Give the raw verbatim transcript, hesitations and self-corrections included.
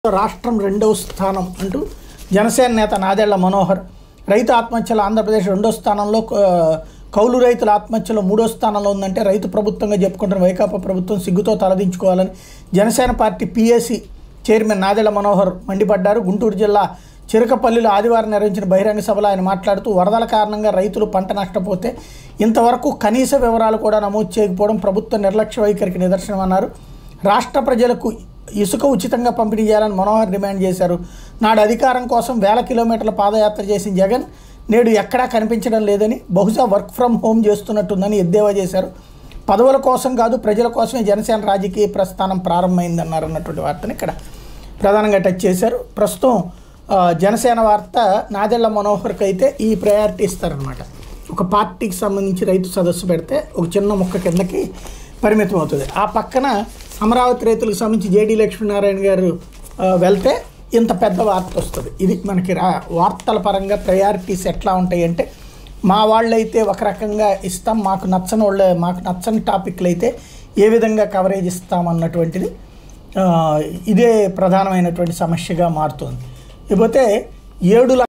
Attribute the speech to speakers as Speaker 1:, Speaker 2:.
Speaker 1: రాష్ట్రం రెండవ స్థానం అంటూ జనసేన నేత నాదెళ్ల మనోహర్, రైతు ఆత్మహత్యల ఆంధ్రప్రదేశ్ రెండో స్థానంలో, కౌలు రైతుల ఆత్మహత్యలో మూడో స్థానంలో ఉందంటే రైతు ప్రభుత్వంగా చెప్పుకుంటున్న వైకాపా ప్రభుత్వం సిగ్గుతో తలదించుకోవాలని Janasena party PAC chairman Nadendla Manohar మండిపడ్డారు. గుంటూరు జిల్లా చిరకపల్లిలో ఆదివారం నిర్వహించిన బహిరంగ సభలో ఆయన మాట్లాడుతూ, వరదల కారణంగా రైతులు పంట నష్టపోతే ఇంతవరకు కనీస వివరాలు కూడా నమోదు చేయకపోవడం ప్రభుత్వ నిర్లక్ష్య వైఖరికి నిదర్శనమన్నారు. రాష్ట్ర ప్రజలకు ఇసుక ఉచితంగా పంపిణీ చేయాలని మనోహర్ డిమాండ్ చేశారు. నాడు అధికారం కోసం వేల కిలోమీటర్ల పాదయాత్ర చేసిన జగన్ నేడు ఎక్కడా కనిపించడం లేదని, బహుశా వర్క్ ఫ్రమ్ హోమ్ చేస్తున్నట్టుందని ఎద్దేవా చేశారు. పదవుల కోసం కాదు, ప్రజల కోసమే జనసేన రాజకీయ ప్రస్థానం ప్రారంభమైందన్నారు అన్నటువంటి వార్తని ఇక్కడ ప్రధానంగా టచ్ చేశారు. ప్రస్తుతం జనసేన వార్త నాదెళ్ల మనోహర్కి అయితే ఈ ప్రయారిటీ ఇస్తారనమాట. ఒక పార్టీకి సంబంధించి రైతు సదస్సు పెడితే ఒక చిన్న ముక్క కిందకి పరిమితం అవుతుంది. ఆ పక్కన అమరావతి రైతులకు సంబంధించి జేడీ లక్ష్మీనారాయణ గారు వెళ్తే ఇంత పెద్ద వార్త వస్తుంది. ఇది మనకి రా వార్తల పరంగా ప్రయారిటీస్ ఎట్లా ఉంటాయి అంటే, మా వాళ్ళైతే ఒక రకంగా ఇస్తాం, మాకు నచ్చని వాళ్ళ మాకు నచ్చని టాపిక్లు అయితే ఏ విధంగా కవరేజ్ ఇస్తామన్నటువంటిది ఇదే ప్రధానమైనటువంటి సమస్యగా మారుతుంది. ఇకపోతే ఏడు